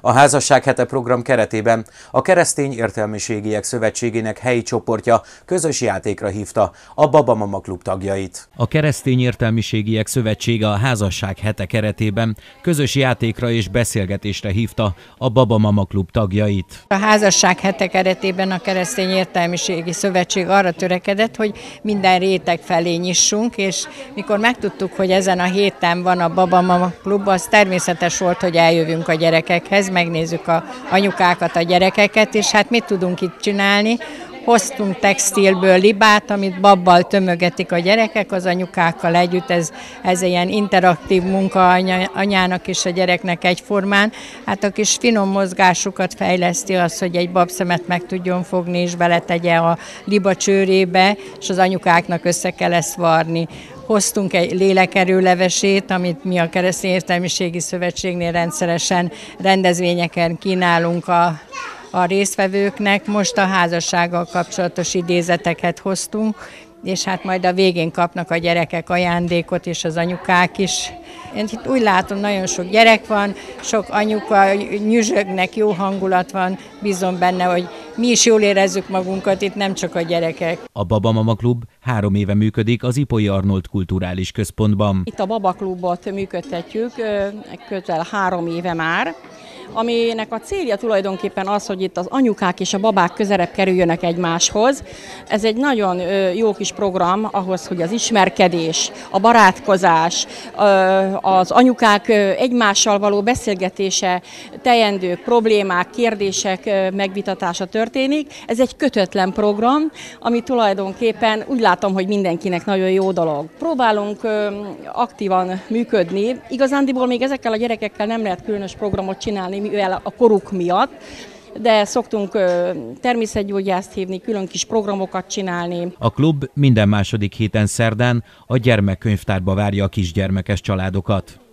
A Házasság hete program keretében a Keresztény Értelmiségiek Szövetségének helyi csoportja közös játékra hívta a Baba Mama Klub tagjait. A Keresztény Értelmiségiek Szövetsége a Házasság hete keretében közös játékra és beszélgetésre hívta a Baba Mama Klub tagjait. A Házasság hete keretében a Keresztény Értelmiségi Szövetség arra törekedett, hogy minden réteg felé nyissunk, és mikor megtudtuk, hogy ezen a héten van a Baba Mama Klub, az természetes volt, hogy eljövünk a gyerekekhez, megnézzük a anyukákat, a gyerekeket, és hát mit tudunk itt csinálni? Hoztunk textilből libát, amit babbal tömögetik a gyerekek az anyukákkal együtt, ez ilyen interaktív munka anyának és a gyereknek egyformán. Hát a kis finom mozgásukat fejleszti az, hogy egy babszemet meg tudjon fogni és beletegye a liba csőrébe, és az anyukáknak össze kell ezt varni. Hoztunk egy lélekerőlevesét, amit mi a Keresztény Értelmiségi Szövetségnél rendszeresen rendezvényeken kínálunk a résztvevőknek. Most a házassággal kapcsolatos idézeteket hoztunk, és hát majd a végén kapnak a gyerekek ajándékot, és az anyukák is. Én itt úgy látom, nagyon sok gyerek van, sok anyuka, nyüzsögnek, jó hangulat van, bízom benne, hogy mi is jól érezzük magunkat, itt nem csak a gyerekek. A Baba Mama Klub 3 éve működik az Ipolyi Arnold Kulturális Központban. Itt a Baba Klubot működtetjük közel 3 éve már, aminek a célja tulajdonképpen az, hogy itt az anyukák és a babák közelebb kerüljönek egymáshoz. Ez egy nagyon jó kis program ahhoz, hogy az ismerkedés, a barátkozás, az anyukák egymással való beszélgetése, teendők, problémák, kérdések megvitatása történik. Ez egy kötetlen program, ami tulajdonképpen úgy látom, hogy mindenkinek nagyon jó dolog. Próbálunk aktívan működni. Igazándiból még ezekkel a gyerekekkel nem lehet különös programot csinálni, mivel a koruk miatt, de szoktunk természetgyógyászt hívni, külön kis programokat csinálni. A klub minden második héten szerdán a gyermekkönyvtárba várja a kisgyermekes családokat.